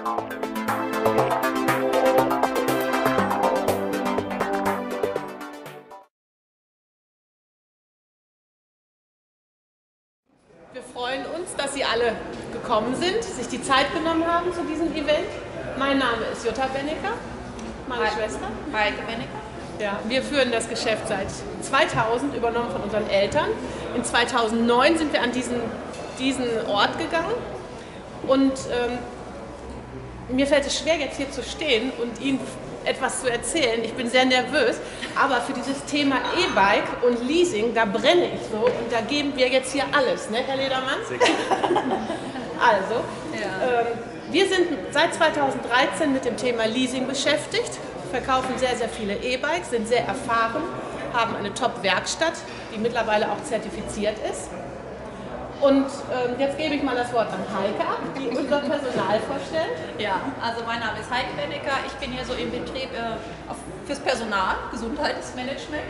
Wir freuen uns, dass Sie alle gekommen sind, sich die Zeit genommen haben zu diesem Event. Mein Name ist Jutta Bennecker, meine Schwester. Heike Bennecker. Ja, wir führen das Geschäft seit 2000, übernommen von unseren Eltern. In 2009 sind wir an diesen Ort gegangen und mir fällt es schwer, jetzt hier zu stehen und Ihnen etwas zu erzählen. Ich bin sehr nervös, aber für dieses Thema E-Bike und Leasing, da brenne ich so und da geben wir jetzt hier alles, ne, Herr Ledermann? Sehr gut. Also, wir sind seit 2013 mit dem Thema Leasing beschäftigt, verkaufen sehr, sehr viele E-Bikes, sind sehr erfahren, haben eine Top-Werkstatt, die mittlerweile auch zertifiziert ist. Und jetzt gebe ich mal das Wort an Heike ab, die unser Personal vorstellt. Ja, also mein Name ist Heike Bennecker. Ich bin hier so im Betrieb fürs Personal, Gesundheitsmanagement.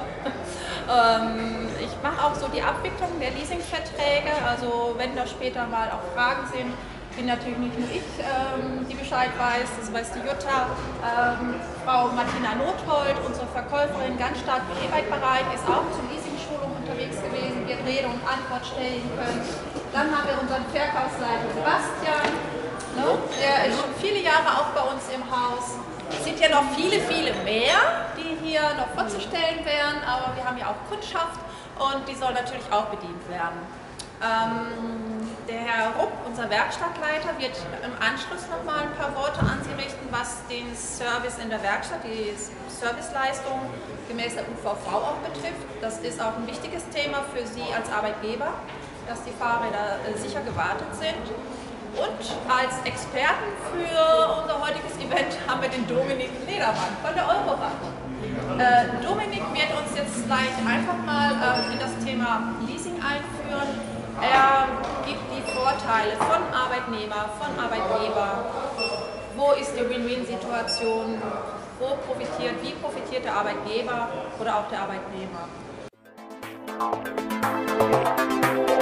Ich mache auch so die Abwicklung der Leasingverträge, also wenn da später mal auch Fragen sind, bin natürlich nicht nur ich, die Bescheid weiß, das weiß die Jutta, Frau Martina Nothold, unsere Verkäuferin, ganz stark im E-Bike-Bereich, ist auch zur Leasing-Schulung unterwegs gewesen, wird Rede und Antwort stellen können. Dann haben wir unseren Verkaufsleiter Sebastian, ne? Der ist schon viele Jahre auch bei uns im Haus. Es sind ja noch viele, viele mehr, die hier noch vorzustellen wären, aber wir haben ja auch Kundschaft und die soll natürlich auch bedient werden. Der Herr Rupp, unser Werkstattleiter, wird im Anschluss noch mal ein paar Worte an Sie richten, was den Service in der Werkstatt, die Serviceleistung gemäß der UVV auch betrifft. Das ist auch ein wichtiges Thema für Sie als Arbeitgeber, dass die Fahrräder sicher gewartet sind. Und als Experten für unser heutiges Event haben wir den Dominik Ledermann von der Eurorad. Dominik wird uns jetzt gleich einfach mal in das Thema Leasing einführen. Er gibt die Vorteile von Arbeitnehmer, von Arbeitgeber. Wo ist die Win-Win-Situation? Wie profitiert der Arbeitgeber oder auch der Arbeitnehmer?